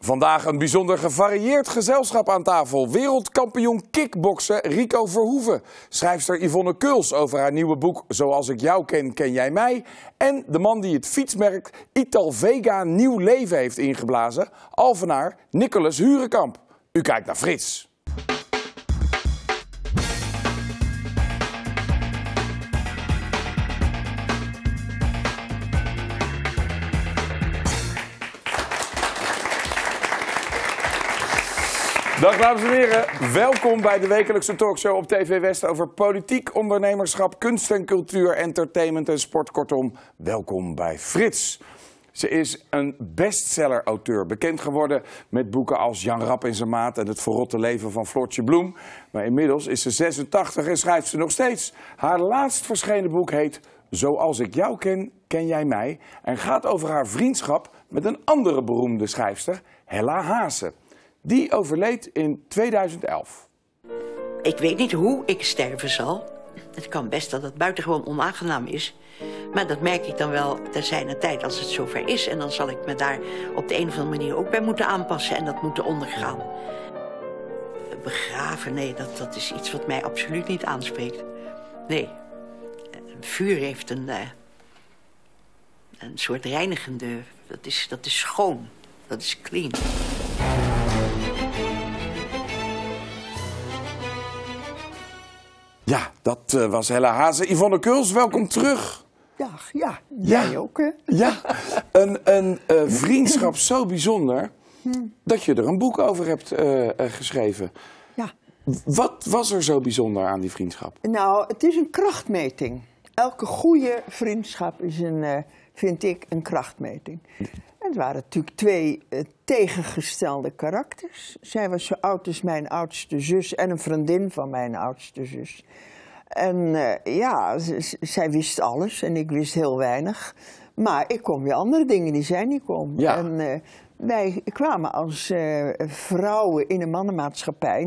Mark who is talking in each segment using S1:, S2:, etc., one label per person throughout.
S1: Vandaag een bijzonder gevarieerd gezelschap aan tafel. Wereldkampioen kickboksen Rico Verhoeven. Schrijfster Yvonne Kuls over haar nieuwe boek Zoals ik jou ken, ken jij mij. En de man die het fietsmerk Italvega nieuw leven heeft ingeblazen. Alphenaar Nicolas Hurenkamp. U kijkt naar Frits. Dag dames en heren, welkom bij de wekelijkse talkshow op TV West over politiek, ondernemerschap, kunst en cultuur, entertainment en sport. Kortom, welkom bij Frits. Ze is een bestseller-auteur, bekend geworden met boeken als Jan Rap en zijn maat en Het verrotte leven van Floortje Bloem. Maar inmiddels is ze 86 en schrijft ze nog steeds. Haar laatst verschenen boek heet Zoals ik jou ken, ken jij mij en gaat over haar vriendschap met een andere beroemde schrijfster, Hella Haasen. Die overleed in 2011.
S2: Ik weet niet hoe ik sterven zal. Het kan best dat het buitengewoon onaangenaam is. Maar dat merk ik dan wel ter zijner tijd als het zover is. En dan zal ik me daar op de een of andere manier ook bij moeten aanpassen en dat moeten ondergaan. Begraven, nee, dat is iets wat mij absoluut niet aanspreekt. Nee, vuur heeft een soort reinigende... Dat is schoon, dat is clean.
S1: Ja, dat was Hella Haasen. Yvonne Kuls, welkom terug.
S3: Dag, ja, jij ook, hè?
S1: Ja, een vriendschap zo bijzonder dat je er een boek over hebt geschreven.
S3: Ja.
S1: Wat was er zo bijzonder aan die vriendschap?
S3: Nou, het is een krachtmeting. Elke goede vriendschap is vind ik, een krachtmeting. Het waren natuurlijk twee tegengestelde karakters. Zij was zo oud als mijn oudste zus en een vriendin van mijn oudste zus. En ja, zij wist alles en ik wist heel weinig. Maar ik kon weer andere dingen die zij niet kon.
S1: Ja.
S3: En wij kwamen als vrouwen in een mannenmaatschappij.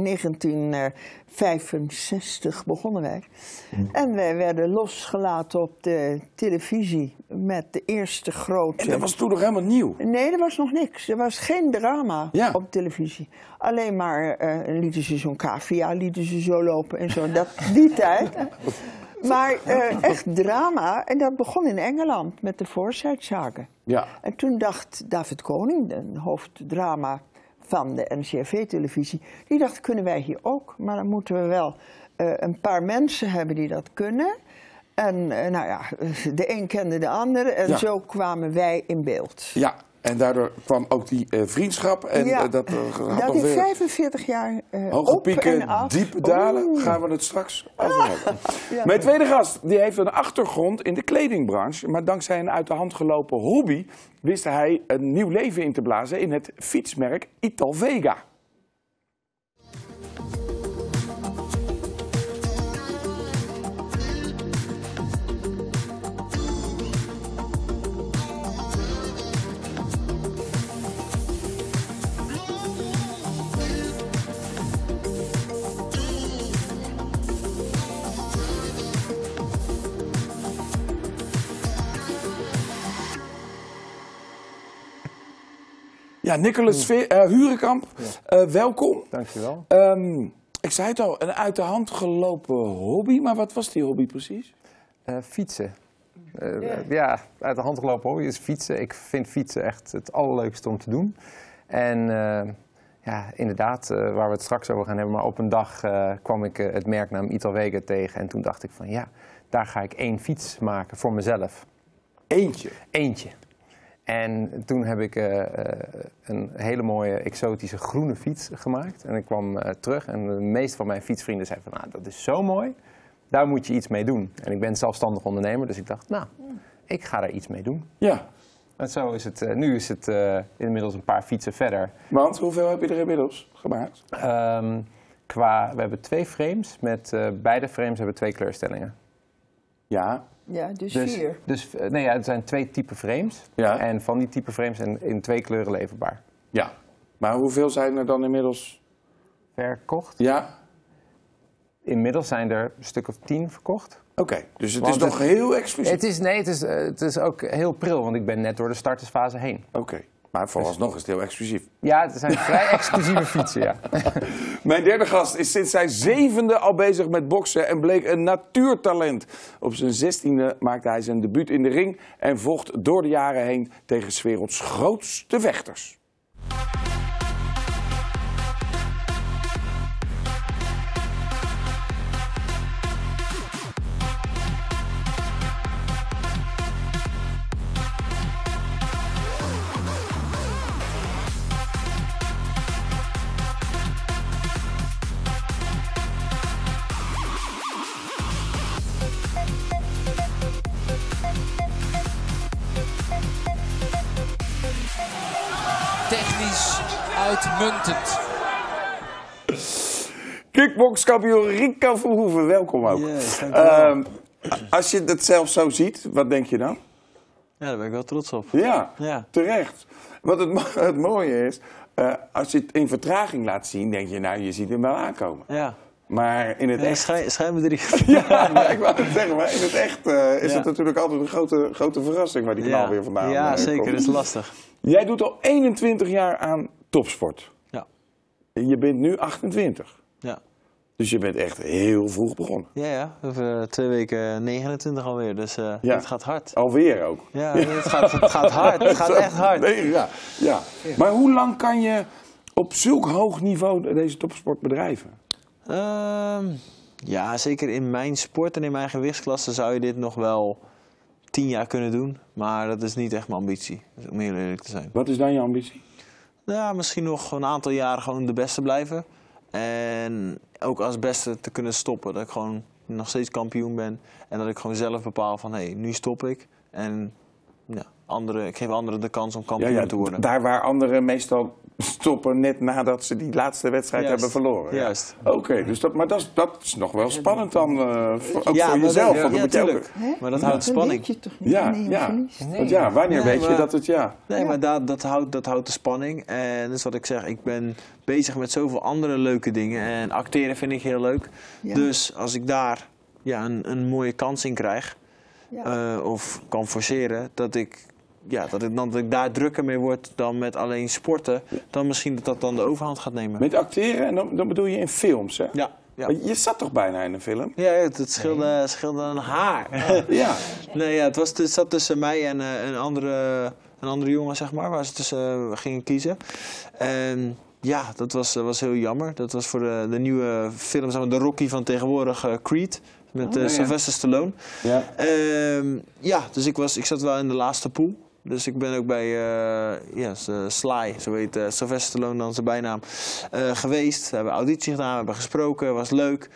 S3: 1965 begonnen wij. En wij werden losgelaten op de televisie met de eerste grote...
S1: En dat was toen nog helemaal nieuw?
S3: Nee, er was nog niks. Er was geen drama op televisie. Alleen maar lieten ze zo'n cavia, lieten ze zo lopen en zo. Die tijd. Maar echt drama. En dat begon in Engeland met de Forsyte-zaken.
S1: Ja.
S3: En toen dacht David Koning, de hoofddrama van de NCRV-televisie... die dacht, kunnen wij hier ook? Maar dan moeten we wel een paar mensen hebben die dat kunnen. En nou ja, de een kende de ander en zo kwamen wij in beeld.
S1: Ja, en daardoor kwam ook die vriendschap. En dat had nog weer
S3: 45 jaar
S1: hoge
S3: op
S1: pieken,
S3: en af.
S1: diepe dalen. Gaan we het straks over hebben.
S3: Ja.
S1: Mijn tweede gast die heeft een achtergrond in de kledingbranche. Maar dankzij een uit de hand gelopen hobby wist hij een nieuw leven in te blazen in het fietsmerk Italvega. Ja, Nicolas Hurenkamp, welkom.
S4: Dankjewel.
S1: Ik zei het al, een uit de hand gelopen hobby, maar wat was die hobby precies?
S4: Fietsen. Ja, uit de hand gelopen hobby is fietsen. Ik vind fietsen echt het allerleukste om te doen. En ja, inderdaad, waar we het straks over gaan hebben, maar op een dag kwam ik het merknaam Italvega tegen. En toen dacht ik van ja, daar ga ik 1 fiets maken voor mezelf.
S1: Eentje?
S4: Eentje. En toen heb ik een hele mooie exotische groene fiets gemaakt. En ik kwam terug en de meeste van mijn fietsvrienden zeiden van, nou, dat is zo mooi, daar moet je iets mee doen. En ik ben zelfstandig ondernemer, dus ik dacht, nou, ik ga daar iets mee doen.
S1: Ja.
S4: En zo is het, nu is het inmiddels een paar fietsen verder.
S1: Want hoeveel heb je er inmiddels gemaakt?
S4: We hebben 2 frames, met beide frames hebben 2 kleurstellingen.
S1: Ja.
S3: Ja, dus 4.
S4: Nee, ja, het zijn 2 typen frames.
S1: Ja.
S4: En van die type frames zijn in 2 kleuren leverbaar.
S1: Ja. Maar hoeveel zijn er dan inmiddels
S4: verkocht?
S1: Ja.
S4: Inmiddels zijn er een stuk of 10 verkocht.
S1: Oké, dus het is nog heel exclusief?
S4: Het is ook heel pril, want ik ben net door de startersfase heen.
S1: Oké. Maar vooralsnog is het heel exclusief.
S4: Ja, het zijn vrij exclusieve fietsen, ja.
S1: Mijn derde gast is sinds zijn 7e al bezig met boksen en bleek een natuurtalent. Op zijn 16e maakte hij zijn debuut in de ring en vocht door de jaren heen tegen 's werelds grootste vechters.
S5: Technisch uitmuntend.
S1: Kickbokskampioen Rico Verhoeven, welkom ook.
S6: Yes, dankjewel.
S1: Als je het zelf zo ziet, wat denk je dan?
S6: Ja, daar ben ik wel trots op.
S1: Ja,
S6: Ja.
S1: terecht. Wat het mooie is, als je het in vertraging laat zien, denk je, nou, je ziet hem wel aankomen.
S6: Ja.
S1: Maar in het echt...
S6: Schijnbedriegt.
S1: Ja, maar ik wou het zeggen, maar in het echt is
S6: Ja.
S1: het natuurlijk altijd een grote verrassing waar die knal weer vandaan
S6: Ja,
S1: komt.
S6: zeker. Dat is lastig.
S1: Jij doet al 21 jaar aan topsport.
S6: Ja.
S1: Je bent nu 28.
S6: Ja.
S1: Dus je bent echt heel vroeg begonnen.
S6: Ja. Over 2 weken 29 alweer. Dus het gaat hard.
S1: Alweer ook.
S6: Ja, het gaat hard. Het gaat echt hard.
S1: Nee, ja. Maar hoe lang kan je op zulk hoog niveau deze topsport bedrijven?
S6: Ja, zeker in mijn sport en in mijn gewichtsklasse zou je dit nog wel 10 jaar kunnen doen. Maar dat is niet echt mijn ambitie, om heel eerlijk te zijn.
S1: Wat is dan je ambitie?
S6: Ja, misschien nog een aantal jaren gewoon de beste blijven. En ook als beste te kunnen stoppen. Dat ik gewoon nog steeds kampioen ben. En dat ik gewoon zelf bepaal van, hé, nu stop ik. En ja, ik geef anderen de kans om kampioen te worden.
S1: Daar waar anderen meestal stoppen net nadat ze die laatste wedstrijd
S6: Juist.
S1: hebben verloren. Ja.
S6: Juist.
S1: Oké, dus dat is nog wel spannend dan, ook voor
S6: maar
S1: jezelf.
S6: dat-
S1: want dan
S6: ja,
S1: moet je ook-
S6: tuurlijk. Maar dat houdt
S3: Dan
S6: spanning.
S3: weet je toch niet
S1: Ja,
S3: wanneer je
S1: ja.
S3: verliest?
S1: Want ja, wanneer
S6: Nee,
S1: weet je
S6: maar-
S1: dat het ja...
S6: Nee, maar dat houdt de spanning. En dat is wat ik zeg. Ik ben bezig met zoveel andere leuke dingen. En acteren vind ik heel leuk.
S3: Ja.
S6: Dus als ik daar een mooie kans in krijg,
S3: Ja.
S6: of kan forceren, dat ik daar drukker mee word dan met alleen sporten, dan misschien dat dan de overhand gaat nemen.
S1: Met acteren, en dan bedoel je in films, hè?
S6: Ja. Ja.
S1: Je zat toch bijna in een film?
S6: Ja, het scheelde een haar.
S1: Ja.
S6: Nee, ja, het zat tussen mij en een andere jongen, zeg maar, waar ze tussen gingen kiezen. En ja, dat was heel jammer. Dat was voor de nieuwe film, zeg maar, de Rocky van tegenwoordig, Creed. Met
S1: ja.
S6: Sylvester Stallone.
S1: Ja.
S6: Dus ik zat wel in de laatste pool. Dus ik ben ook bij Sly, zo heet Sylvester Stallone dan zijn bijnaam, geweest. We hebben auditie gedaan, we hebben gesproken, was leuk.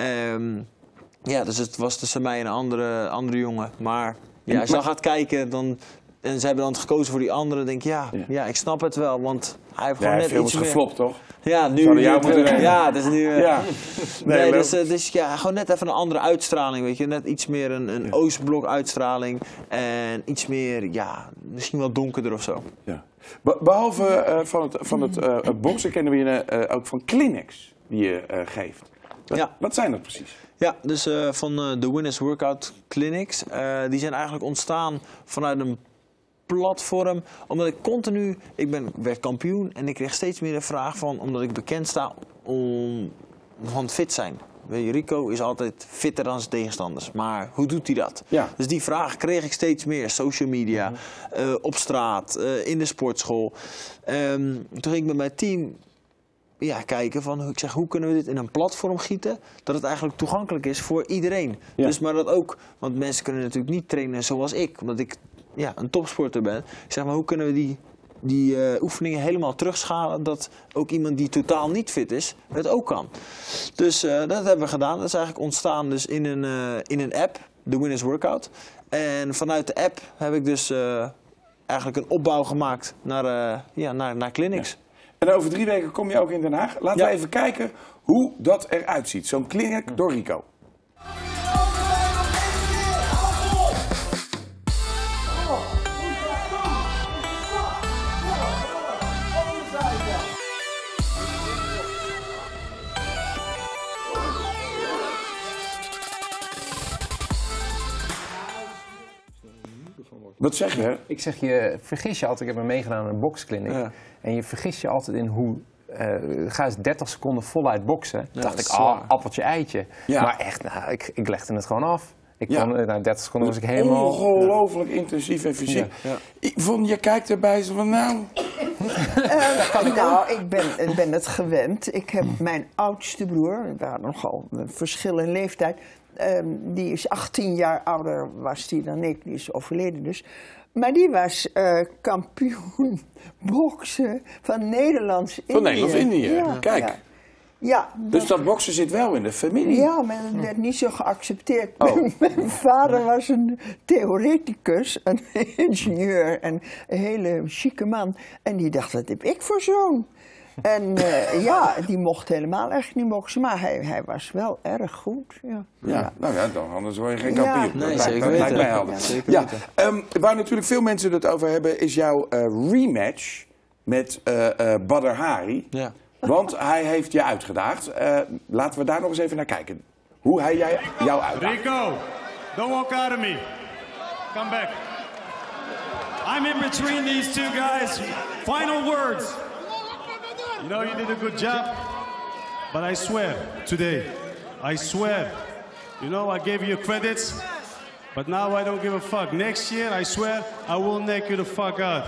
S6: Dus het was tussen mij en een andere jongen. Maar ja, als je dan gaat kijken en ze hebben dan gekozen voor die andere, denk ik, ja, ik snap het wel. Want hij heeft gewoon
S1: Ja,
S6: net
S1: film
S6: iets
S1: is
S6: meer.
S1: geflopt, toch?
S6: Ja, nu.
S1: Zouden jou moeten weten.
S6: Ja, het is nu.
S1: Ja.
S6: Nee,
S1: leuk.
S6: dus ja, gewoon net even een andere uitstraling, weet je. Net iets meer een Oostblok uitstraling. En iets meer, ja, misschien wel donkerder of zo.
S1: Ja. Behalve van het boksen kennen we je ook van clinics die je geeft. Wat zijn dat precies?
S6: Ja, dus van de Winners Workout Clinics. Die zijn eigenlijk ontstaan vanuit een platform, omdat ik werd kampioen en ik kreeg steeds meer de vraag van, omdat ik bekend sta van fit zijn. Weet je, Rico is altijd fitter dan zijn tegenstanders, maar hoe doet hij dat?
S1: Ja.
S6: Dus die vraag kreeg ik steeds meer, social media, op straat, in de sportschool. Toen ging ik met mijn team kijken van, ik zeg, hoe kunnen we dit in een platform gieten, dat het eigenlijk toegankelijk is voor iedereen.
S1: Ja.
S6: Dus maar dat ook, want mensen kunnen natuurlijk niet trainen zoals ik, omdat ik een topsporter ben. Ik zeg maar, hoe kunnen we die oefeningen helemaal terugschalen, dat ook iemand die totaal niet fit is, het ook kan. Dus dat hebben we gedaan. Dat is eigenlijk ontstaan dus in een app, de Winners Workout. En vanuit de app heb ik dus eigenlijk een opbouw gemaakt naar clinics.
S1: Ja. En over 3 weken kom je ook in Den Haag. Laten we even kijken hoe dat eruit ziet. Zo'n clinic door Rico. Wat zeg je?
S4: Ik zeg, je vergis je altijd, ik heb me meegedaan aan een boksclinic.
S6: Ja.
S4: En je vergis je altijd in hoe, ga eens 30 seconden voluit boksen.
S6: Ja,
S4: Dacht ik,
S6: zwaar.
S4: appeltje eitje.
S1: Ja.
S4: Maar echt, nou, ik legde het gewoon af.
S1: Ja.
S4: Na 30 seconden was ik helemaal...
S1: Ongelooflijk intensief en fysiek.
S6: Ja.
S1: Yvonne, je kijkt erbij zo van, nou...
S3: Nou, ik ben het gewend. Ik heb mijn oudste broer, we waren nogal een verschil in leeftijd. Die is 18 jaar ouder was die dan ik, die is overleden dus. Maar die was kampioen boksen van Nederlands-Indië.
S1: Van Nederlands-Indië,
S3: Ja,
S1: kijk.
S3: ja. Ja,
S1: Dus dat boksen zit wel in de familie.
S3: ja, maar dat werd niet zo geaccepteerd.
S1: Oh.
S3: Mijn vader was een theoreticus, een ingenieur en een hele chique man. En die dacht, wat heb ik voor zoon? En ja, die mocht helemaal echt niet boksen, maar hij was wel erg goed. Ja.
S1: Ja, nou ja, dan, anders word je geen
S3: Ja.
S1: kampioen.
S6: Nee,
S1: dat
S6: zeker
S1: lijkt
S6: weten.
S1: mij helder.
S6: Ja, zeker
S1: Ja,
S6: weten.
S1: waar natuurlijk veel mensen het over hebben, is jouw rematch met Badr Hari.
S6: Ja.
S1: Want hij heeft je uitgedaagd. Laten we daar nog eens even naar kijken. Hoe hij jou uitdaagt.
S7: Rico, don't walk out of me. Come back. I'm in between these two guys. Final words. You know you did a good job, but I swear today, I swear, you know I gave you credits, but now I don't give a fuck. Next year, I swear, I will knock you the fuck out.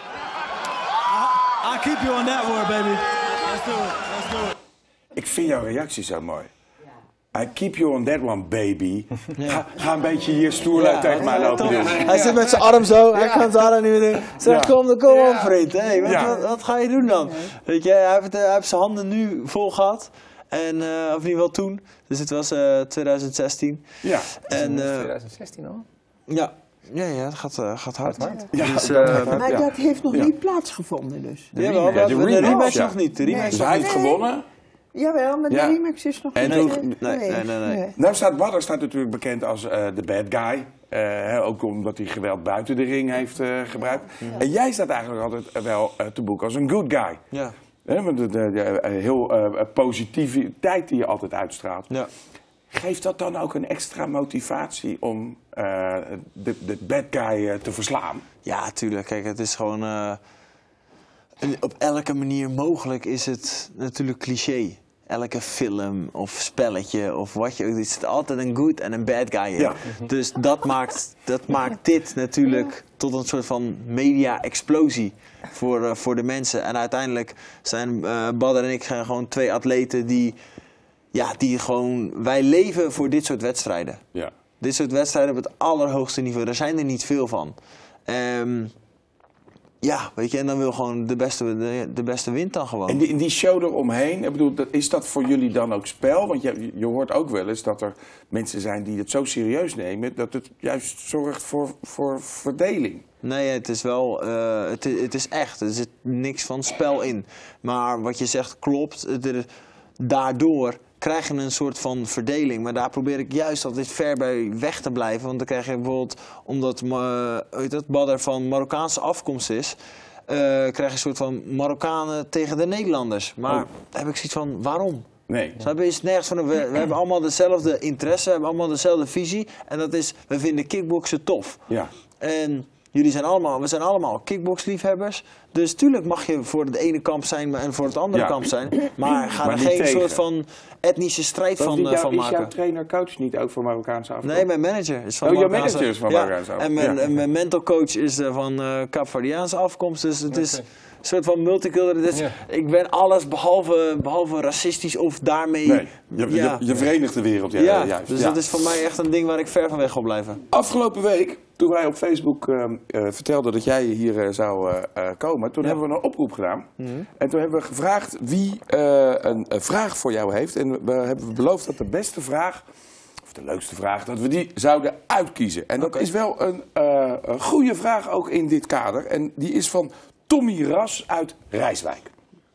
S7: I'll keep you on that word, baby. Let's do it. Let's do it.
S1: Ik vind jouw reactie zo mooi. I keep you on that one, baby. Ga een beetje hier stoer tegen mij lopen doen.
S6: Hij zit met zijn arm zo, hij kan zijn arm niet meer doen. Zeg,
S1: Ja.
S6: kom op, vriend. Hey, wat ga je doen dan? Weet je, hij heeft zijn handen nu vol gehad. En, of in ieder geval toen. Dus het was 2016.
S1: Ja.
S6: En,
S4: 2016 al?
S6: ja, het gaat hard.
S1: Ja,
S6: Dus,
S3: Maar
S1: ja.
S3: dat heeft nog
S1: Ja.
S3: niet plaatsgevonden dus.
S6: Jawel,
S1: rematch.
S6: de
S1: De rematch,
S6: rematch
S1: ja.
S6: nog niet. De rematch
S1: Dus
S6: nog
S1: hij
S6: niet.
S1: heeft gewonnen.
S3: Jawel, maar de
S1: Ja.
S3: remix is nog
S1: En
S3: niet
S1: toen-
S6: Nee.
S1: Nou staat Badr natuurlijk bekend als de bad guy. Ook omdat hij geweld buiten de ring heeft gebruikt. En jij staat eigenlijk altijd wel te boek als een good guy.
S6: Ja.
S1: Want heel positiviteit die je altijd uitstraalt.
S6: Ja.
S1: Geeft dat dan ook een extra motivatie om de bad guy te verslaan?
S6: Ja, tuurlijk. Kijk, het is gewoon... op elke manier mogelijk is het natuurlijk cliché. Elke film of spelletje of wat je ook... Er zit altijd een good en een bad guy in.
S1: Ja.
S6: Dus dat maakt dit natuurlijk tot een soort van media-explosie voor de mensen. En uiteindelijk zijn Badr en ik gewoon twee atleten die gewoon... Wij leven voor dit soort wedstrijden.
S1: Ja.
S6: Dit soort wedstrijden op het allerhoogste niveau. Er zijn er niet veel van. Ja, weet je, en dan wil gewoon de beste wint dan gewoon.
S1: En die show eromheen, ik bedoel, is dat voor jullie dan ook spel? Want je hoort ook wel eens dat er mensen zijn die het zo serieus nemen... dat het juist zorgt voor verdeling.
S6: Nee, het is wel, het is echt. Er zit niks van spel in. Maar wat je zegt klopt. Daardoor krijg je een soort van verdeling. Maar daar probeer ik juist altijd ver bij weg te blijven. Want dan krijg je bijvoorbeeld, omdat Badr van Marokkaanse afkomst is... krijg je een soort van Marokkanen tegen de Nederlanders. Maar daar heb ik zoiets van, waarom?
S1: Nee.
S6: Snap je? Is nergens van, we hebben allemaal dezelfde interesse, we hebben allemaal dezelfde visie. En dat is, we vinden kickboksen tof.
S1: Ja.
S6: En we zijn allemaal kickboxliefhebbers. Dus tuurlijk mag je voor het ene kamp zijn en voor het andere kamp zijn. Maar ga
S1: Maar
S6: er
S1: niet
S6: geen
S1: tegen.
S6: soort van etnische strijd van
S1: Is jouw
S6: maken.
S1: trainer-coach niet ook voor Marokkaanse afkomst?
S6: Nee, mijn manager is van
S1: jouw
S6: Marokkaanse-
S1: manager is van Marokkaanse
S6: En
S1: afkomst.
S6: mijn, mijn mental coach is van Kaapverdiaanse afkomst. Dus het is een soort van multicultureel. Dus ik ben alles behalve racistisch of daarmee...
S1: Nee, je verenigt de wereld. Juist.
S6: Dus dat is voor mij echt een ding waar ik ver van weg wil blijven.
S1: Afgelopen week, toen wij op Facebook vertelden dat jij hier zou komen... toen hebben we een oproep gedaan. En toen hebben we gevraagd wie een vraag voor jou heeft. En we hebben beloofd dat de beste vraag... of de leukste vraag, dat we die zouden uitkiezen. En dat is wel een goede vraag ook in dit kader. En die is van Tommy Ras uit Rijswijk.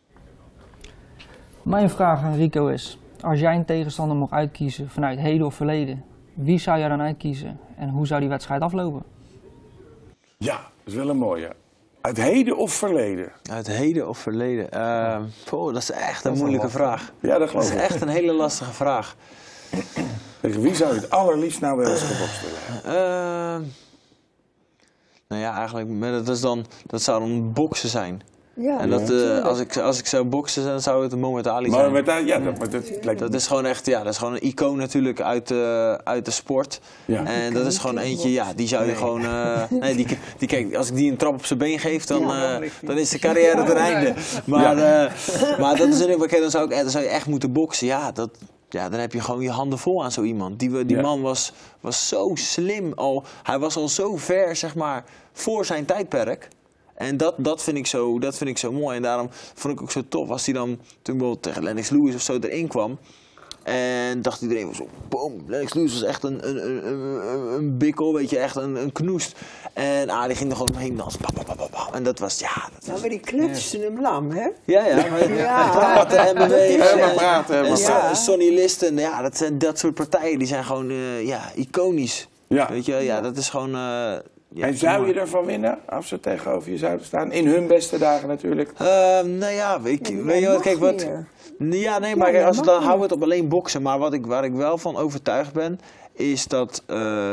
S8: Mijn vraag aan Rico is, als jij een tegenstander mocht uitkiezen vanuit heden of verleden, wie zou jij dan uitkiezen en hoe zou die wedstrijd aflopen?
S1: Ja, dat is wel een mooie. Uit heden of verleden?
S6: Uit heden of verleden? Dat is echt een moeilijke vraag.
S1: Ja, dat
S6: Dat
S1: geloof
S6: is
S1: ik.
S6: echt een hele lastige vraag.
S1: Tegen wie zou je het allerliefst nou wel eens gebokst willen hebben?
S6: Nou ja, eigenlijk, dat zou dan boksen zijn.
S3: Ja,
S6: En als ik zou boksen, dan zou het een Muhammad Ali zijn.
S1: Maar met dat lijkt
S6: Dat is gewoon echt, dat is gewoon een icoon natuurlijk uit de sport.
S1: Ja.
S6: En dat is gewoon eentje, die zou je gewoon... kijk, als ik die een trap op zijn been geef, dan is de carrière ten einde. Maar dat is natuurlijk, dan zou je echt moeten boksen. Ja, dan heb je gewoon je handen vol aan zo iemand. Die man was zo slim al. Hij was al zo ver, zeg maar, voor zijn tijdperk. En dat vind ik zo mooi. En daarom vond ik ook zo tof als hij dan toen bijvoorbeeld tegen Lennox Lewis of zo erin kwam. En dacht iedereen zo, boom, Lennox Lewis was echt een bikkel, weet je, echt een knoest. En die ging er gewoon omheen dansen. En dat was,
S3: maar die klutsten hem lam, hè?
S6: Ja, praten en bewegen.
S1: praten.
S6: Sonny Liston, dat zijn dat soort partijen, die zijn gewoon, iconisch.
S1: Ja.
S6: Weet je, dat is gewoon...
S1: en zou je ervan winnen als ze tegenover je zouden staan? In hun beste dagen natuurlijk.
S6: Weet je wat, kijk wat... Ja, nee, maar kijk, dan hou het op alleen boksen. Maar waar ik wel van overtuigd ben, is dat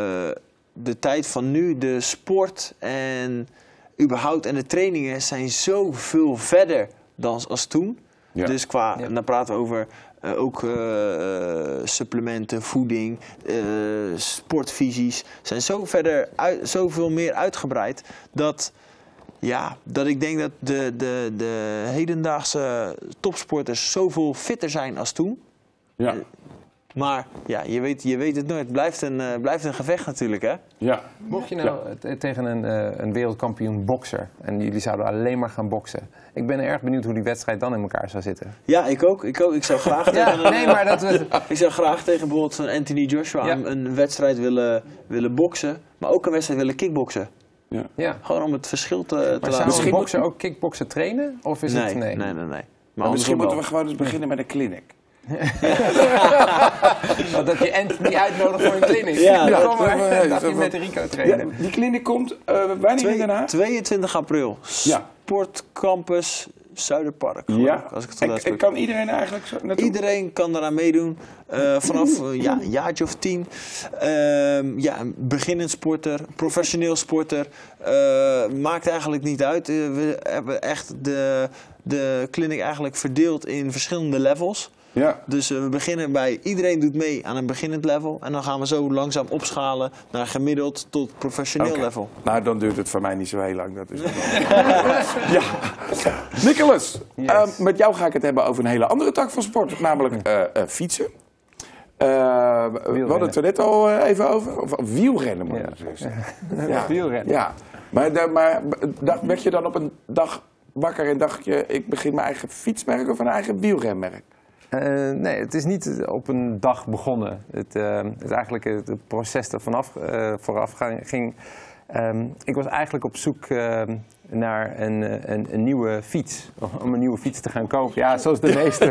S6: de tijd van nu, de sport en überhaupt en de trainingen zijn zoveel verder dan als toen.
S1: Ja.
S6: Dus dan praten we over ook supplementen, voeding, sportvisies. Zijn zoveel meer uitgebreid dat ik denk dat de hedendaagse topsporters zoveel fitter zijn als toen.
S1: Ja.
S6: Maar je weet het nooit. Het blijft een gevecht natuurlijk, hè?
S1: Ja.
S4: Mocht je nou tegen een wereldkampioen bokser en jullie zouden alleen maar gaan boksen. Ik ben erg benieuwd hoe die wedstrijd dan in elkaar zou zitten.
S6: Ja, ik ook. Ik zou graag ik zou graag tegen bijvoorbeeld van Anthony Joshua een wedstrijd willen boksen, maar ook een wedstrijd willen kickboksen.
S1: Ja.
S6: Gewoon om het verschil te laten.
S4: Maar zou een bokser ook kickboksen trainen? Of is het nee?
S6: Nee.
S1: Maar misschien moeten we gewoon eens beginnen met een clinic.
S4: Dat je Anthony uitnodigt voor een clinic. Kom maar, dat je met Rico trainen.
S1: Die clinic komt wanneer in Den Haag?
S6: 22 april. Sportcampus Zuiderpark. Als ik het goed uitspreek.
S1: Kan iedereen eigenlijk naartoe?
S6: Iedereen kan eraan meedoen. Vanaf een jaartje of 10. Een beginnend sporter, professioneel sporter. Maakt eigenlijk niet uit. We hebben echt de clinic eigenlijk verdeeld in verschillende levels.
S1: Ja.
S6: Dus we beginnen bij, iedereen doet mee aan een beginnend level. En dan gaan we zo langzaam opschalen naar gemiddeld tot professioneel level.
S1: Nou, dan duurt het voor mij niet zo heel lang. Dat is ja. Nicolas, met jou ga ik het hebben over een hele andere tak van sport. Namelijk fietsen. We hadden het er net al even over. Of wielrennen, moet ik zeggen. Ja.
S4: Wielrennen.
S1: Ja. Maar werd je dan op een dag wakker en dacht je, ik begin mijn eigen fietsmerk of een eigen wielrenmerk?
S4: Nee, het is niet op een dag begonnen. Het is eigenlijk het proces er vooraf ging. Ik was eigenlijk op zoek naar een nieuwe fiets. Om een nieuwe fiets te gaan kopen. Ja, zoals de meesten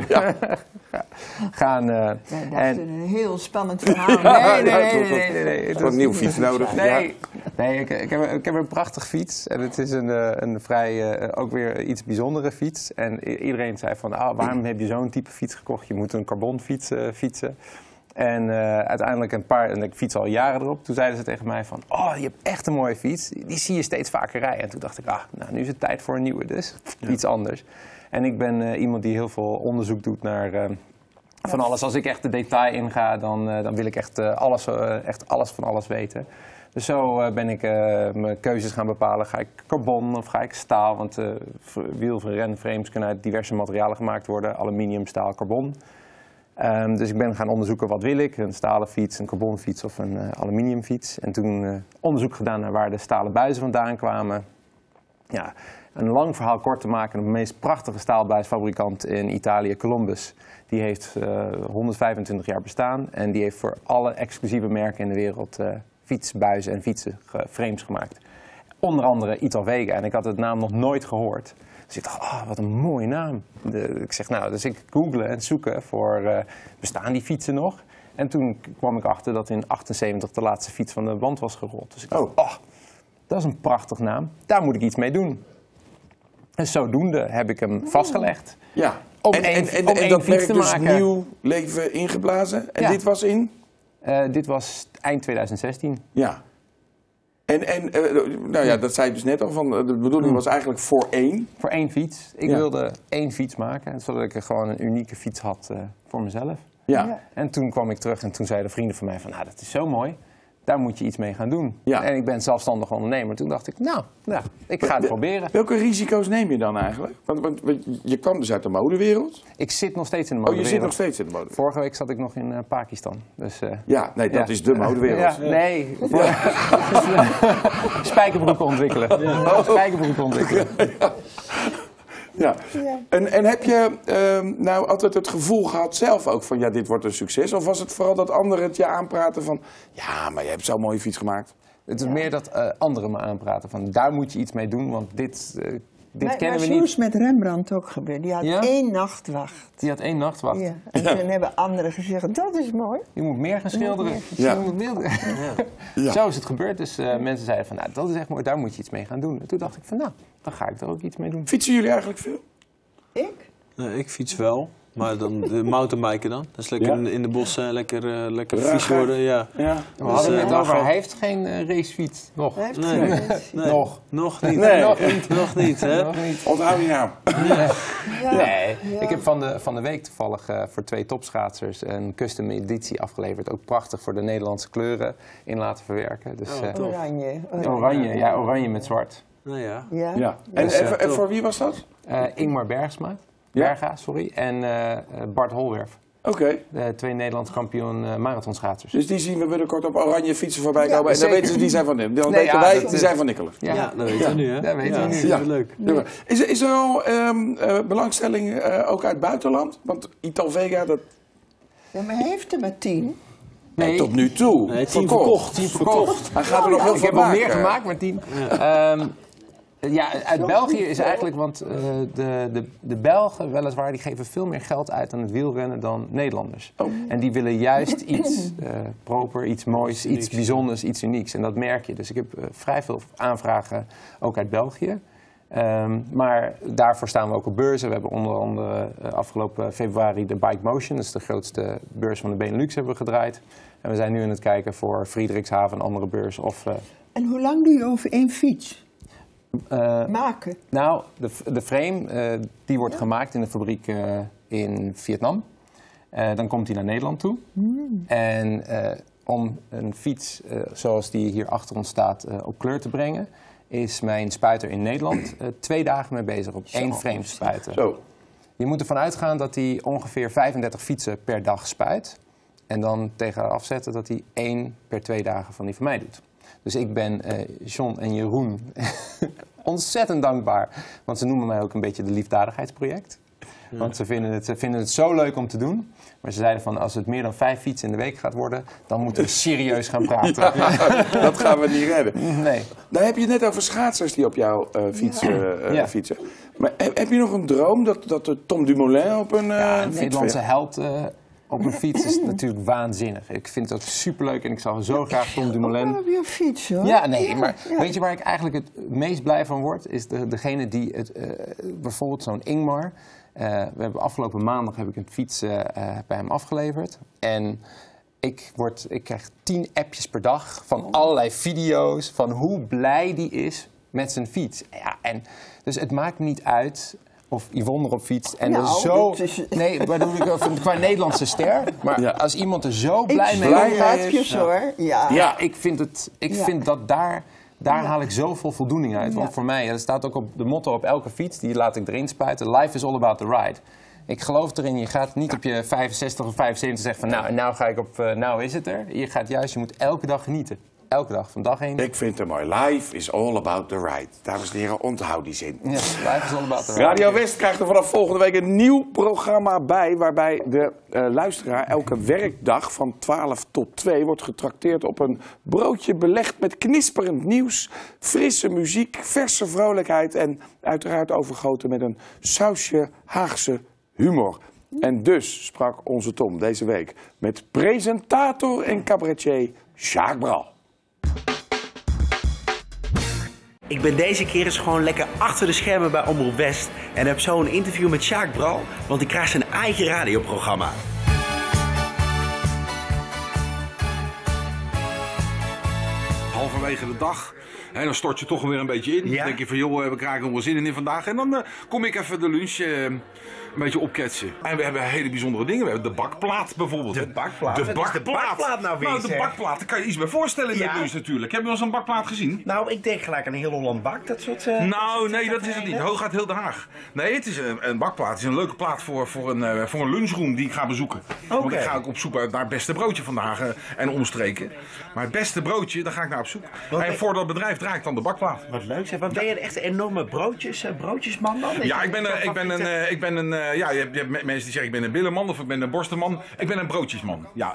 S4: gaan.
S3: Dat is een heel spannend verhaal. Nee.
S1: Het was een nieuwe fiets nodig.
S4: Nee, ik heb een prachtig fiets. En het is een vrij, ook weer iets bijzondere fiets. En iedereen zei van, waarom heb je zo'n type fiets gekocht? Je moet een carbonfiets fietsen. En uiteindelijk en ik fiets al jaren erop. Toen zeiden ze tegen mij van, je hebt echt een mooie fiets. Die zie je steeds vaker rijden. En toen dacht ik, nu is het tijd voor een nieuwe. Dus iets anders. En ik ben iemand die heel veel onderzoek doet naar van alles. Als ik echt de detail inga, dan wil ik echt alles van alles weten. Dus zo ben ik mijn keuzes gaan bepalen. Ga ik carbon of ga ik staal? Want wiel- en renframes kunnen uit diverse materialen gemaakt worden. Aluminium, staal, carbon. Dus ik ben gaan onderzoeken wat wil ik. Een stalen fiets, een carbonfiets of een aluminiumfiets. En toen onderzoek gedaan naar waar de stalen buizen vandaan kwamen. Ja, een lang verhaal kort te maken. De meest prachtige staalbuisfabrikant in Italië, Columbus. Die heeft 125 jaar bestaan. En die heeft voor alle exclusieve merken in de wereld fietsbuizen en fietsenframes gemaakt. Onder andere Italvega. En ik had het naam nog nooit gehoord. Dus ik dacht, wat een mooie naam. Dus ik googlen en zoeken voor, bestaan die fietsen nog? En toen kwam ik achter dat in 1978 de laatste fiets van de band was gerold. Dus ik dacht, dat is een prachtig naam. Daar moet ik iets mee doen. En zodoende heb ik hem vastgelegd.
S1: Ja.
S4: Om
S1: en
S4: één
S1: dat
S4: fiets te
S1: dus
S4: maken.
S1: nieuw leven ingeblazen. En dit was in?
S4: Dit was eind 2016.
S1: Ja. Nou ja, dat zei je dus net al, van de bedoeling was eigenlijk voor één.
S4: Voor één fiets. Ik wilde één fiets maken, zodat ik gewoon een unieke fiets had voor mezelf.
S1: Ja.
S4: En toen kwam ik terug en toen zeiden vrienden van mij van, nou, dat is zo mooi. Daar moet je iets mee gaan doen.
S1: Ja.
S4: En ik ben zelfstandig ondernemer. Toen dacht ik, nou, ik ga het proberen.
S1: Welke risico's neem je dan eigenlijk? Want je kwam dus uit de modewereld.
S4: Ik zit nog steeds in de modewereld.
S1: Je zit nog steeds in de modewereld.
S4: Vorige week zat ik nog in Pakistan. Dus,
S1: dat is de modewereld.
S4: Ja, nee. Spijkerbroeken ontwikkelen. Spijkerbroeken ontwikkelen.
S1: Ja. En heb je nou altijd het gevoel gehad zelf ook van, ja, dit wordt een succes? Of was het vooral dat anderen het je aanpraten van, ja, maar je hebt zo'n mooie fiets gemaakt?
S4: Het is meer dat anderen me aanpraten van, daar moet je iets mee doen, want dit kennen we
S3: maar
S4: niet.
S3: zo is met Rembrandt ook gebeurd. Die had 1 nachtwacht.
S4: Die had 1 nachtwacht.
S3: Ja. En toen hebben anderen gezegd, dat is mooi.
S4: Je moet meer gaan schilderen.
S1: Ja.
S4: Je moet meer... Ja. Zo is het gebeurd. Dus mensen zeiden van, nou, dat is echt mooi, daar moet je iets mee gaan doen. En toen dacht ik van, nou, dan ga ik er ook iets mee doen.
S1: Fietsen jullie eigenlijk veel?
S3: Ik?
S6: Nee, ik fiets wel. Maar dan de mountainbiken dan. Dat is lekker in de bossen, lekker vies worden. Ja.
S1: Ja.
S4: We hadden het over, hij heeft geen racefiets. Nog.
S3: Hij heeft
S6: Nee.
S3: geen mensen.
S6: Nee.
S4: Nog
S6: niet.
S1: Nee.
S6: Nog niet, hè?
S4: Nog niet.
S1: Onthoud je naam.
S4: Nee, ik heb van de week toevallig voor 2 topschaatsers een custom editie afgeleverd. Ook prachtig voor de Nederlandse kleuren in laten verwerken. Dus, oranje met zwart.
S6: Nou ja.
S1: Ja. En voor wie was dat?
S4: Ingmar Berga, en Bart Holwerf.
S1: Oké.
S4: 2 Nederlands kampioen marathonschaatsers.
S1: Dus die zien we binnenkort op oranje fietsen voorbij komen. En dan
S4: zeker.
S1: weten ze, die zijn van hem. Dan
S4: Nee,
S1: weten
S4: ja,
S1: wij,
S4: dat-
S1: die zijn van Nicolas.
S6: Ja, dat weten we nu, hè?
S4: Dat weten we nu.
S1: Ja.
S6: Leuk.
S1: Ja. Is er al belangstelling ook uit het buitenland? Want Italvega, dat
S3: Ja, maar hij heeft er maar 10.
S4: Nee,
S1: tot nu toe
S6: Nee, 10 verkocht. 10 verkocht.
S1: Hij gaat er nog heel
S4: ik
S1: veel
S4: heb al
S1: maken.
S4: meer gemaakt, maar 10. Uit België is eigenlijk, want de Belgen weliswaar, die geven veel meer geld uit aan het wielrennen dan Nederlanders.
S1: Oh.
S4: En die willen juist iets proper, iets moois, iets bijzonders, iets unieks. En dat merk je. Dus ik heb vrij veel aanvragen ook uit België. Maar daarvoor staan we ook op beurzen. We hebben onder andere afgelopen februari de Bike Motion, dat is de grootste beurs van de Benelux, hebben we gedraaid. En we zijn nu aan het kijken voor Friedrichshaven en andere beurs.
S3: En hoe lang doe je over 1 fiets? Maken?
S4: Nou, de frame die wordt gemaakt in de fabriek in Vietnam. Dan komt hij naar Nederland toe. En om een fiets zoals die hier achter ons staat op kleur te brengen, is mijn spuiter in Nederland 2 dagen mee bezig op 1 frame spuiten.
S1: Zo.
S4: Je moet ervan uitgaan dat hij ongeveer 35 fietsen per dag spuit. En dan tegen afzetten dat hij 1 per 2 dagen van die van mij doet. Dus ik ben John en Jeroen ontzettend dankbaar. Want ze noemen mij ook een beetje de liefdadigheidsproject. Ja. Want ze vinden het zo leuk om te doen. Maar ze zeiden van, als het meer dan 5 fietsen in de week gaat worden, dan moeten we serieus gaan praten.
S1: Ja, dat gaan we niet redden.
S4: Nee.
S1: Dan heb je het net over schaatsers die op jouw fiets fietsen. Maar heb je nog een droom dat Tom Dumoulin op een
S4: Een
S1: fiets
S4: Nederlandse held op een fiets is natuurlijk waanzinnig. Ik vind het ook superleuk en ik zou zo graag Tom Dumoulin...
S3: Op je fiets, hoor.
S4: Ja, nee, maar weet je waar ik eigenlijk het meest blij van word? Is degene die bijvoorbeeld zo'n Ingmar... we hebben afgelopen maandag heb ik een fiets bij hem afgeleverd. En ik krijg 10 appjes per dag van allerlei video's van hoe blij die is met zijn fiets. Ja, en dus het maakt niet uit of Yvonne erop fietst. En
S3: Nou,
S4: er zo...
S3: dat is-
S4: Nee, bedoel ik qua Nederlandse ster. Maar als iemand er zo blij mee
S3: Ik
S4: is...
S3: appjes, hoor. Ja.
S4: Ja, ik vind dat daar haal ik zoveel voldoening uit. Want voor mij, dat staat ook op de motto op elke fiets, die laat ik erin spuiten. Life is all about the ride. Ik geloof erin, je gaat niet op je 65 of 75 zeggen van nou ga ik op, nou is het er. Je moet elke dag genieten. Elke dag, van dag 1.
S1: Ik vind het mooi. Life is all about the ride. Dames en heren, onthoud die zin.
S4: Ja, life is all about the ride.
S1: Radio West krijgt er vanaf volgende week een nieuw programma bij, waarbij de luisteraar elke werkdag van 12 tot 2 wordt getrakteerd op een broodje belegd met knisperend nieuws, frisse muziek, verse vrolijkheid en uiteraard overgoten met een sausje Haagse humor. En dus sprak onze Tom deze week met presentator en cabaretier Jacques Bral.
S9: Ik ben deze keer eens gewoon lekker achter de schermen bij Omroep West en heb zo een interview met Jacques Bral, want die krijgt zijn eigen radioprogramma.
S10: Halverwege de dag En dan stort je toch weer een beetje in. Dan denk je van, joh, we krijgen er wel zin in vandaag. En dan kom ik even de lunch een beetje opketsen. En we hebben hele bijzondere dingen. We hebben de bakplaat bijvoorbeeld.
S9: De bakplaat?
S10: De
S9: Wat is de bakplaat nou weer?
S10: Nou, de bakplaat, daar kan je iets bij voorstellen in de lunch natuurlijk. Heb je wel eens een bakplaat gezien?
S9: Nou, ik denk gelijk aan een heel Holland Bak, dat soort...
S10: Nou, nee, dat is het niet. Hooguit heel Den Haag. Nee, het is een bakplaat. Het is een leuke plaat voor een lunchroom die ik ga bezoeken. Want ik ga ook op zoek naar het beste broodje van Den Haag en omstreken. Maar het beste broodje, daar ga ik naar op zoek. En voor dat bedrijf draai ik dan de bakplaat.
S9: Wat leuk zeg. Want ben je echt een enorme broodjesman dan?
S10: Ja, je hebt mensen die zeggen ik ben een billenman of ik ben een borstenman. Ik ben een broodjesman. Ja,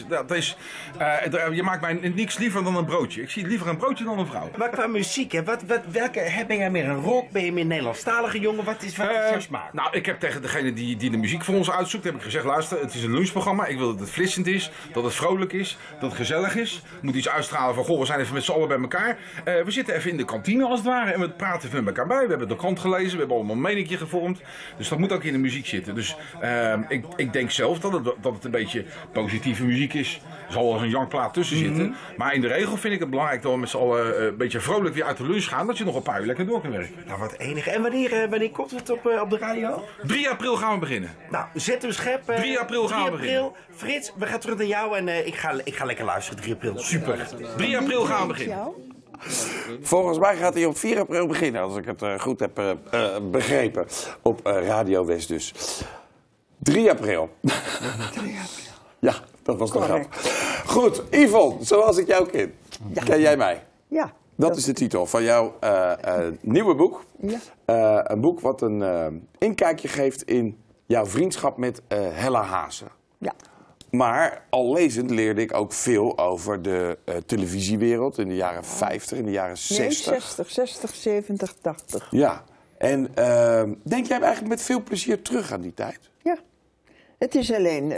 S10: je maakt mij niks liever dan een broodje. Ik zie liever een broodje dan een vrouw.
S9: Maar qua muziek, hè, ben jij meer een rock? Ben je meer een Nederlandstalige jongen? Wat is jouw smaak?
S10: Nou, ik heb tegen degene die de muziek voor ons uitzoekt, heb ik gezegd, luister, het is een lunchprogramma. Ik wil dat het flitsend is, dat het vrolijk is, dat het gezellig is. Het moet iets uitstralen van, goh, we zijn even met z'n allen bij elkaar. We zitten even in de kantine als het ware en we praten even met elkaar bij. We hebben de krant gelezen, we hebben allemaal een meningje gevormd. Dus dat moet ook in de muziek zitten. Dus ik denk zelf dat het een beetje positieve muziek is. Er zal wel eens een jankplaat tussen zitten. Maar in de regel vind ik het belangrijk dat we met z'n allen een beetje vrolijk weer uit de lunch gaan. Dat je nog een paar uur lekker door kan werken.
S9: Nou, wat enig. En wanneer komt het op de radio?
S10: 3 april gaan we beginnen.
S9: Nou, zet hem scherp.
S10: 3 april gaan we beginnen.
S9: Frits, we gaan terug naar jou en ik ga lekker luisteren. 3 april. Super.
S10: 3 april gaan we beginnen.
S1: Volgens mij gaat hij op 4 april beginnen, als ik het goed heb begrepen. Op Radio West dus. 3 april.
S3: 3 april.
S1: Ja, dat was de grap. Goed, Yvonne, zoals ik jou ken. Ja. Ken jij mij?
S3: Ja.
S1: Dat is de titel van jouw nieuwe boek.
S3: Ja.
S1: Een boek wat een inkijkje geeft in jouw vriendschap met Hella Haase.
S3: Ja.
S1: Maar al lezend leerde ik ook veel over de televisiewereld in de jaren 50, in de jaren 60.
S3: Nee, 60, 70, 80.
S1: Ja. En denk jij eigenlijk met veel plezier terug aan die tijd?
S3: Ja. Het is alleen,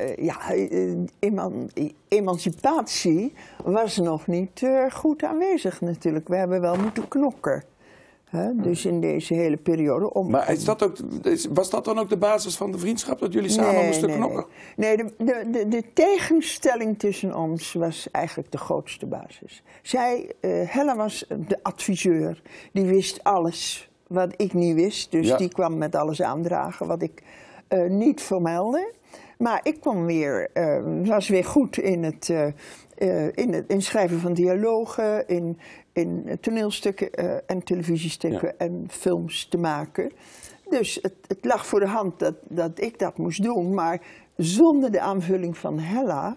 S3: emancipatie was nog niet goed aanwezig natuurlijk. We hebben wel moeten knokken. Dus in deze hele periode.
S1: Maar was dat dan ook de basis van de vriendschap, dat jullie samen moesten knokken?
S3: Nee, de tegenstelling tussen ons was eigenlijk de grootste basis. Hella was de adviseur, die wist alles wat ik niet wist. Dus die kwam met alles aandragen wat ik niet vermeldde. Maar ik was weer goed in het schrijven van dialogen, in toneelstukken en televisiestukken en films te maken. Dus het lag voor de hand dat ik dat moest doen. Maar zonder de aanvulling van Hella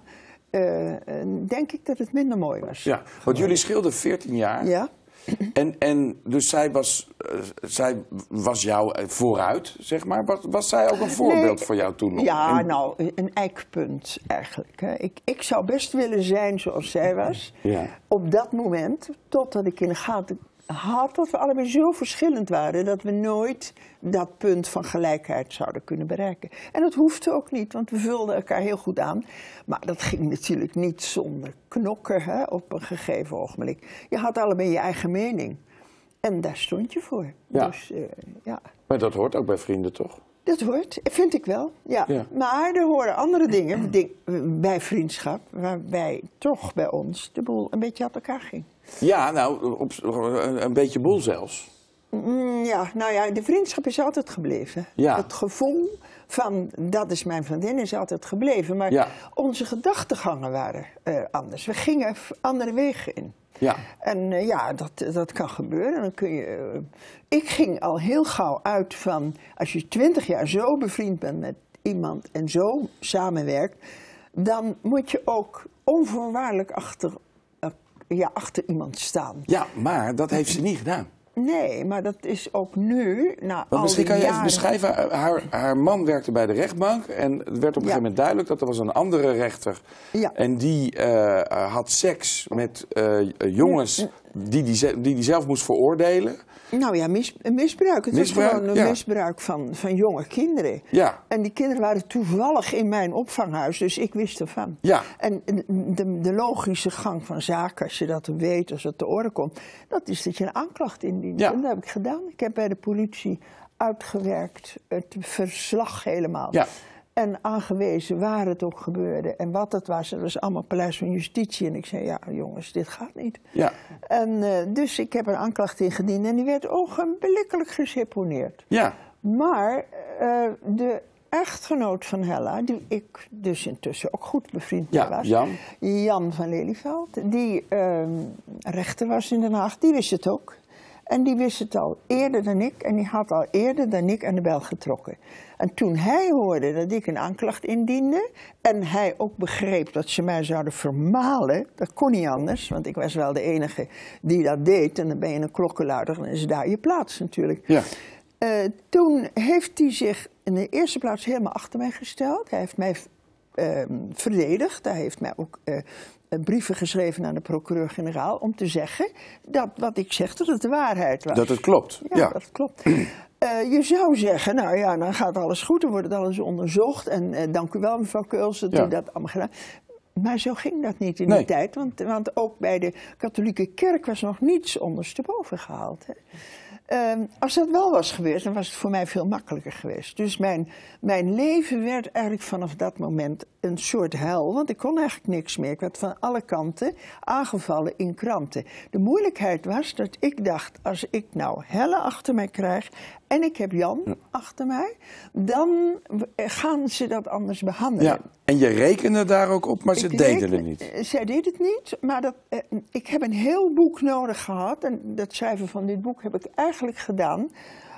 S3: denk ik dat het minder mooi was.
S1: Ja, want jullie scheelden 14 jaar.
S3: Ja.
S1: En dus zij was jou vooruit, zeg maar. Was zij ook een voorbeeld voor jou toen nog?
S3: Ja, nou, een eikpunt eigenlijk. Hè. Ik zou best willen zijn zoals zij was. Ja. Op dat moment, totdat ik in de gaten had dat we allebei zo verschillend waren, dat we nooit dat punt van gelijkheid zouden kunnen bereiken. En dat hoefde ook niet, want we vulden elkaar heel goed aan. Maar dat ging natuurlijk niet zonder knokken op een gegeven ogenblik. Je had allebei je eigen mening. En daar stond je voor.
S1: Ja.
S3: Dus, ja.
S1: Maar dat hoort ook bij vrienden, toch?
S3: Dat hoort, vind ik wel, ja. Maar er horen andere dingen bij vriendschap, waarbij toch bij ons de boel een beetje uit elkaar ging.
S1: Ja, nou, een beetje boel zelfs.
S3: Ja, nou ja, de vriendschap is altijd gebleven. Ja. Het gevoel van, dat is mijn vriendin, is altijd gebleven. Maar onze gedachtegangen waren anders. We gingen andere wegen in. Ja. En dat kan gebeuren. Dan kun je, ik ging al heel gauw uit van, als je 20 jaar zo bevriend bent met iemand en zo samenwerkt, dan moet je ook onvoorwaardelijk achter iemand staan.
S1: Ja, maar dat heeft ze niet gedaan.
S3: Nee, maar dat is ook nu,
S1: misschien kan je even beschrijven, haar man werkte bij de rechtbank en het werd op een gegeven moment duidelijk dat er was een andere rechter. Ja. En die had seks met jongens die zelf moest veroordelen.
S3: Nou ja, misbruik. Het was gewoon een misbruik van jonge kinderen. Ja. En die kinderen waren toevallig in mijn opvanghuis, dus ik wist ervan. Ja. En de logische gang van zaken, als je dat weet, als het te orde komt, dat is dat je een aanklacht indient. Ja. En dat heb ik gedaan. Ik heb bij de politie uitgewerkt, het verslag helemaal. Ja. en aangewezen waar het ook gebeurde en wat het was. Dat was allemaal Paleis van Justitie. En ik zei, ja jongens, dit gaat niet.
S1: Ja.
S3: En dus ik heb een aanklacht ingediend en die werd ogenblikkelijk geseponeerd.
S1: Ja.
S3: Maar de echtgenoot van Hella, die ik dus intussen ook goed bevriend mee was, Jan van Lelyveld, die rechter was in Den Haag, die wist het ook. En die wist het al eerder dan ik en die had al eerder dan ik aan de bel getrokken. En toen hij hoorde dat ik een aanklacht indiende en hij ook begreep dat ze mij zouden vermalen, dat kon niet anders, want ik was wel de enige die dat deed en dan ben je een klokkenluider, dan is daar je plaats natuurlijk.
S1: Ja.
S3: Toen heeft hij zich in de eerste plaats helemaal achter mij gesteld. Hij heeft mij verdedigd. Hij heeft mij ook brieven geschreven aan de procureur-generaal om te zeggen dat wat ik zeg, dat het de waarheid was.
S1: Dat het klopt.
S3: Ja, dat klopt. Je zou zeggen, nou ja, dan gaat alles goed, dan wordt het alles onderzocht. En dank u wel, mevrouw Keuls, dat u dat allemaal gedaan. Maar zo ging dat niet in die tijd, want ook bij de katholieke kerk was nog niets ondersteboven gehaald. Hè. Als dat wel was geweest, dan was het voor mij veel makkelijker geweest. Dus mijn leven werd eigenlijk vanaf dat moment een soort hel, want ik kon eigenlijk niks meer. Ik werd van alle kanten aangevallen in kranten. De moeilijkheid was dat ik dacht, als ik nou Helle achter mij krijg en ik heb Jan achter mij, dan gaan ze dat anders behandelen.
S1: Ja. En je rekende daar ook op, maar ze deden het niet.
S3: Zij deed het niet, maar ik heb een heel boek nodig gehad. En dat schrijven van dit boek heb ik eigenlijk gedaan.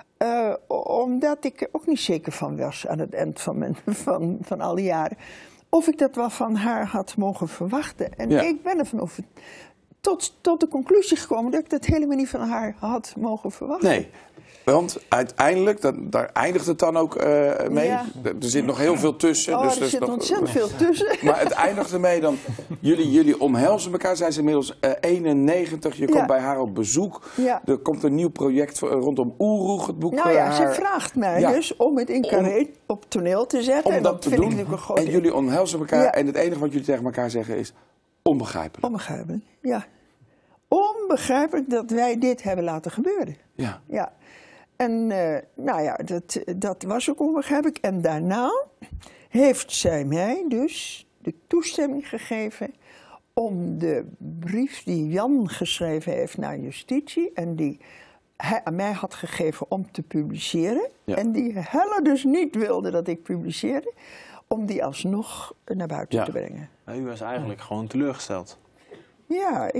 S3: Omdat ik er ook niet zeker van was aan het eind van al die jaren. Of ik dat wel van haar had mogen verwachten. En ik ben ervan tot de conclusie gekomen dat ik dat helemaal niet van haar had mogen verwachten.
S1: Nee. Want uiteindelijk, daar eindigt het dan ook mee. Ja. Er zit nog heel veel tussen.
S3: Oh,
S1: dus
S3: er zit ontzettend veel tussen.
S1: Maar het eindigt ermee dan, jullie omhelzen elkaar. Zij is inmiddels 91, je komt bij haar op bezoek. Ja. Er komt een nieuw project rondom Oeroeg, het boek.
S3: Nou ja, ze vraagt mij dus om het in Carré op toneel te zetten.
S1: Om dat te doen. En jullie omhelzen elkaar en het enige wat jullie tegen elkaar zeggen is onbegrijpelijk.
S3: Onbegrijpelijk, ja. Onbegrijpelijk dat wij dit hebben laten gebeuren.
S1: Ja.
S3: Ja. En nou ja, dat was ook onbegrijpelijk. En daarna heeft zij mij dus de toestemming gegeven om de brief die Jan geschreven heeft naar Justitie en die hij aan mij had gegeven om te publiceren. Ja. En die Helle dus niet wilde dat ik publiceerde, om die alsnog naar buiten te brengen.
S6: Nou, u was eigenlijk gewoon teleurgesteld.
S3: Ja,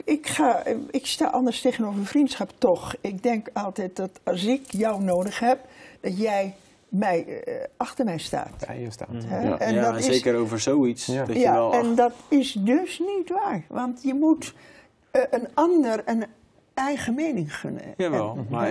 S3: ik sta anders tegenover vriendschap toch. Ik denk altijd dat als ik jou nodig heb, dat jij achter mij staat.
S4: Ja, je staat.
S3: Ja, en
S6: dat is, zeker over zoiets.
S3: Ja,
S6: dat je wel
S3: en dat is dus niet waar. Want je moet een ander een eigen mening gunnen.
S6: Jawel, maar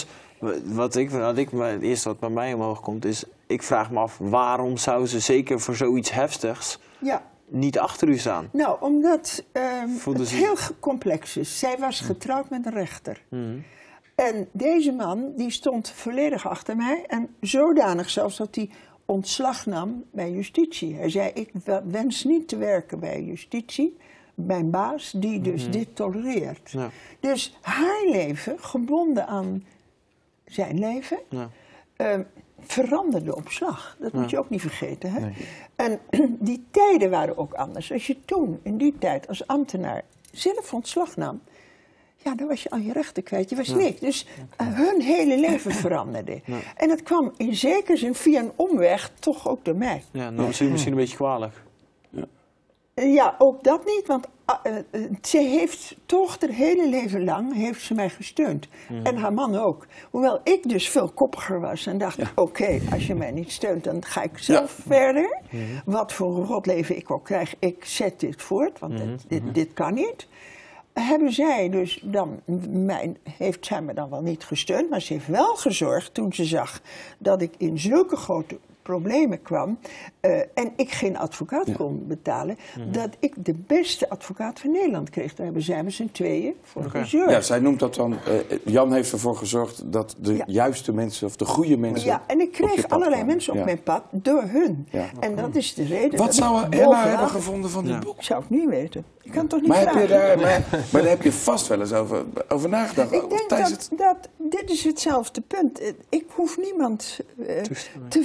S6: het eerste wat bij mij omhoog komt is, ik vraag me af, waarom zou ze zeker voor zoiets heftigs niet achter u staan?
S3: Nou, omdat het heel complex is. Zij was getrouwd met een rechter. En deze man, die stond volledig achter mij. En zodanig zelfs dat hij ontslag nam bij Justitie. Hij zei, ik wens niet te werken bij Justitie. Mijn baas, die dus dit tolereert. Ja. Dus haar leven, gebonden aan zijn leven, veranderde op slag. Dat moet je ook niet vergeten. Hè? Nee. En die tijden waren ook anders. Als je toen, in die tijd, als ambtenaar zelf ontslag nam, ja, dan was je al je rechten kwijt. Je was niks. Dus hun hele leven veranderde. Ja. En dat kwam in zekere zin via een omweg toch ook door mij.
S6: Ja, dan was u misschien een beetje kwalijk.
S3: Ja, ook dat niet, want ze heeft toch haar hele leven lang heeft ze mij gesteund. En haar man ook. Hoewel ik dus veel koppiger was en dacht, oké, als je mij niet steunt, dan ga ik zelf verder. Wat voor een rotleven ik ook krijg, ik zet dit voort, want dit kan niet. Hebben zij dus dan, heeft zij me dan wel niet gesteund, maar ze heeft wel gezorgd toen ze zag dat ik in zulke grote problemen kwam en ik geen advocaat kon betalen, dat ik de beste advocaat van Nederland kreeg. Daar hebben zij met z'n tweeën voor gezorgd.
S1: Ja, zij noemt dat dan, Jan heeft ervoor gezorgd dat de juiste mensen of de goede mensen.
S3: Ja, en ik kreeg allerlei mensen op mijn pad door hun. Ja. En dat is de reden.
S1: Wat zou Hella hebben gevonden van dit boek?
S3: Ik zou het niet weten. Ik kan het toch niet vragen.
S1: Maar daar heb je vast wel eens over nagedacht.
S3: Ik denk dat dit is hetzelfde punt. Ik hoef niemand te vragen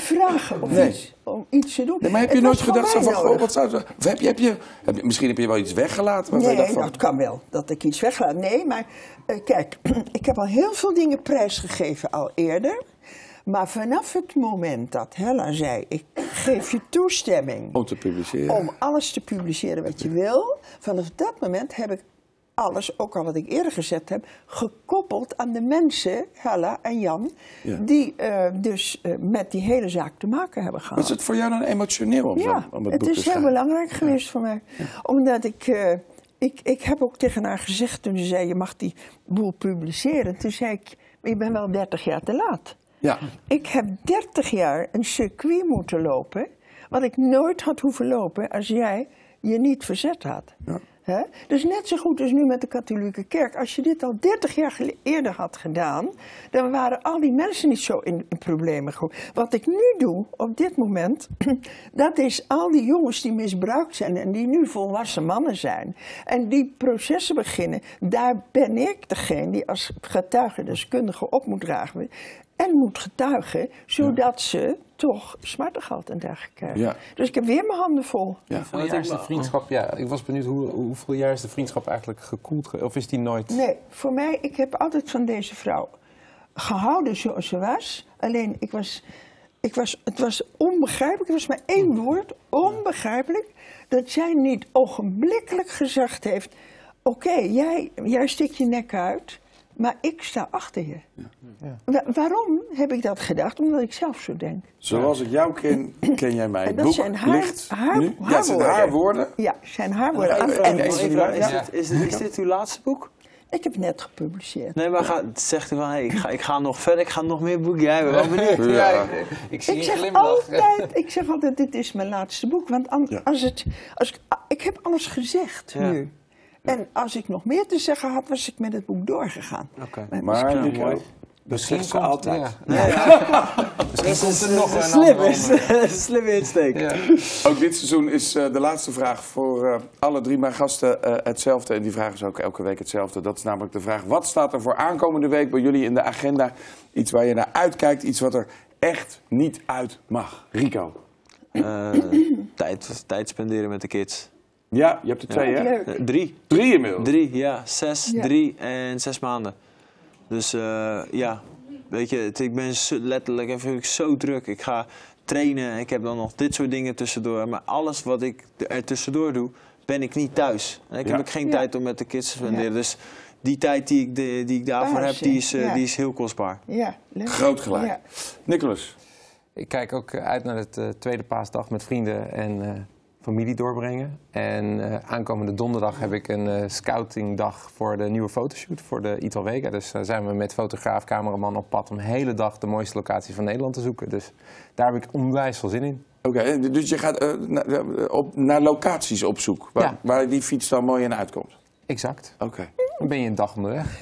S3: vragen om iets te doen.
S1: Nee, maar heb je nooit gedacht zo van, goh, wat zou het... Of misschien heb je wel iets weggelaten?
S3: Nee, dat kan wel, dat ik iets weglaat. Nee, maar kijk, ik heb al heel veel dingen prijsgegeven al eerder. Maar vanaf het moment dat Hella zei, ik geef je toestemming
S1: om te publiceren,
S3: om alles te publiceren wat je wil, vanaf dat moment heb ik alles, ook al wat ik eerder gezet heb, gekoppeld aan de mensen, Hella en Jan, die dus met die hele zaak te maken hebben gehad.
S1: Was het voor jou dan emotioneel om het boek te
S3: het is
S1: schrijven?
S3: heel belangrijk geweest voor mij. Omdat ik heb ook tegen haar gezegd toen ze zei, je mag die boel publiceren. Toen zei ik, maar je bent wel 30 jaar te laat.
S1: Ja.
S3: Ik heb 30 jaar een circuit moeten lopen, wat ik nooit had hoeven lopen als jij je niet verzet had.
S1: Ja.
S3: He? Dus net zo goed als nu met de katholieke kerk. Als je dit al 30 jaar eerder had gedaan, dan waren al die mensen niet zo in problemen gekomen. Wat ik nu doe, op dit moment, dat is al die jongens die misbruikt zijn en die nu volwassen mannen zijn. En die processen beginnen, daar ben ik degene die als getuigendeskundige op moet dragen en moet getuigen, zodat ze toch smartengeld en dergelijke krijgen. Ja. Dus ik heb weer mijn handen vol.
S4: Ja. Hoeveel jaar is de vriendschap, ik was benieuwd, hoeveel jaar is de vriendschap eigenlijk gekoeld? Of is die nooit...
S3: Nee, voor mij, ik heb altijd van deze vrouw gehouden zoals ze was. Alleen, het was onbegrijpelijk, het was maar één woord, onbegrijpelijk, dat zij niet ogenblikkelijk gezegd heeft, oké, jij steekt je nek uit, maar ik sta achter je. Ja. Waarom heb ik dat gedacht? Omdat ik zelf zo denk.
S1: Zoals ik jou ken, ken jij mij. Het
S3: dat
S1: boek
S3: zijn
S1: haar woorden.
S3: Ja, zijn haar woorden.
S6: Is dit uw laatste boek?
S3: Ik heb net gepubliceerd.
S6: Nee, maar zegt u van, hey, ik ga nog verder, ik ga nog meer boeken. Jij bent wel benieuwd.
S1: Ja.
S3: Ik zeg altijd, dit is mijn laatste boek. Want ik heb alles gezegd nu. En als ik nog meer te zeggen had, was ik met het boek doorgegaan.
S1: Okay. Maar Nico, dat zegt ze altijd.
S6: Misschien komt er nog een slimme insteek.
S1: Ja. Ook dit seizoen is de laatste vraag voor alle drie mijn gasten hetzelfde. En die vraag is ook elke week hetzelfde. Dat is namelijk de vraag, wat staat er voor aankomende week bij jullie in de agenda? Iets waar je naar uitkijkt, iets wat er echt niet uit mag. Rico?
S6: Tijd spenderen met de kids.
S1: Ja, je hebt er 2, hè?
S6: 3.
S1: 3 inmiddels?
S6: 3, ja. 6, 3 en 6 maanden. Dus weet je, ik ben letterlijk even zo druk. Ik ga trainen, ik heb dan nog dit soort dingen tussendoor. Maar alles wat ik er tussendoor doe, ben ik niet thuis. Ik heb ook geen tijd om met de kids te spenderen. Dus die tijd die ik daarvoor heb, die is heel kostbaar.
S3: Ja,
S1: groot gelijk. Ja. Nicolas?
S4: Ik kijk ook uit naar de tweede paasdag met vrienden en familie doorbrengen. En aankomende donderdag heb ik een scoutingdag voor de nieuwe fotoshoot voor de Italwega. Dus zijn we met fotograaf, cameraman op pad om de hele dag de mooiste locaties van Nederland te zoeken. Dus daar heb ik onwijs veel zin in.
S1: Oké, dus je gaat naar locaties op zoek, waar die fiets dan mooi in uitkomt?
S4: Exact.
S1: Oké.
S4: Dan ben je een dag onderweg.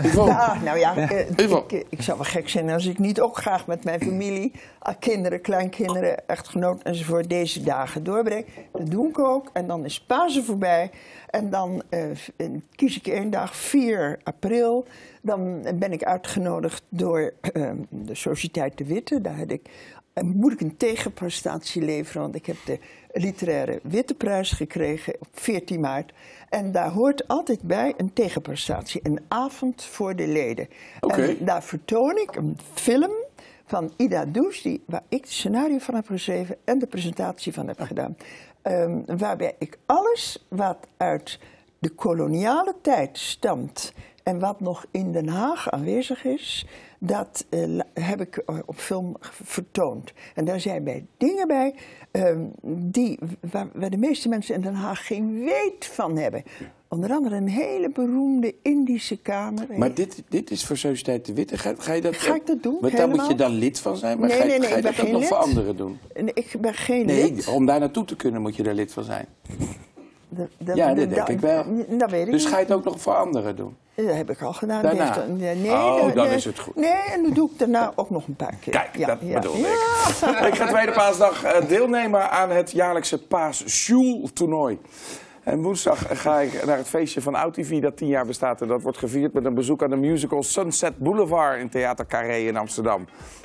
S3: Ik zou wel gek zijn als ik niet ook graag met mijn familie, kinderen, kleinkinderen, echtgenoot enzovoort deze dagen doorbreng. Dat doe ik ook. En dan is Pasen voorbij. En dan kies ik 1 dag, 4 april. Dan ben ik uitgenodigd door de Sociëteit de Witte. Daar moet ik een tegenprestatie leveren, want ik heb de literaire Witteprijs gekregen op 14 maart. En daar hoort altijd bij een tegenprestatie, een avond voor de leden. En daar vertoon ik een film van Ida Does, waar ik het scenario van heb geschreven en de presentatie van heb gedaan. Waarbij ik alles wat uit de koloniale tijd stamt en wat nog in Den Haag aanwezig is, dat heb ik op film vertoond. En daar zijn bij dingen bij waar de meeste mensen in Den Haag geen weet van hebben. Onder andere een hele beroemde Indische kamer.
S1: Maar dit is voor Sociëteit de Witte. Ga je dat
S3: Ga ik dat doen?
S1: Maar daar moet je dan lid van zijn? Maar
S3: nee,
S1: ga je dat ook nog voor anderen doen?
S3: Ik ben geen lid.
S1: Om daar naartoe te kunnen moet je er lid van zijn. Dat denk ik wel.
S3: Dat weet ik
S1: dus
S3: niet.
S1: ga je het ook nog voor anderen doen?
S3: Dat heb ik al gedaan.
S1: Daarna? Dan is het goed.
S3: Nee, en dat doe ik daarna ook nog een paar keer.
S1: Kijk, dat bedoel ik. Ik ga tweede paasdag deelnemen aan het jaarlijkse Paas-Sjoel-toernooi. En woensdag ga ik naar het feestje van OudTV dat 10 jaar bestaat. En dat wordt gevierd met een bezoek aan de musical Sunset Boulevard in Theater Carré in Amsterdam.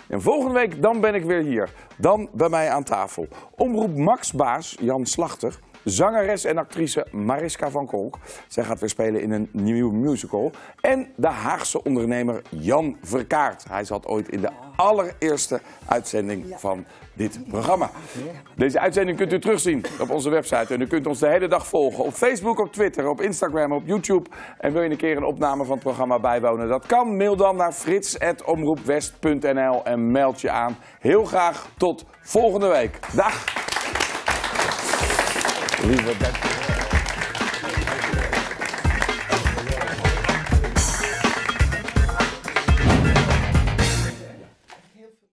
S1: En volgende week dan ben ik weer hier. Dan bij mij aan tafel. Omroep Max-baas Jan Slachter. Zangeres en actrice Mariska van Kolk. Zij gaat weer spelen in een nieuwe musical. En de Haagse ondernemer Jan Verkaert. Hij zat ooit in de allereerste uitzending van dit programma. Deze uitzending kunt u terugzien op onze website. En u kunt ons de hele dag volgen op Facebook, op Twitter, op Instagram, op YouTube. En wil je een keer een opname van het programma bijwonen? Dat kan. Mail dan naar frits@omroepwest.nl en meld je aan. Heel graag tot volgende week. Dag! Lieve, dank je.